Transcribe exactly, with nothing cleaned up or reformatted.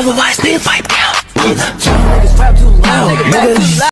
Otherwise, niggas pipe down. Niggas rap too loud.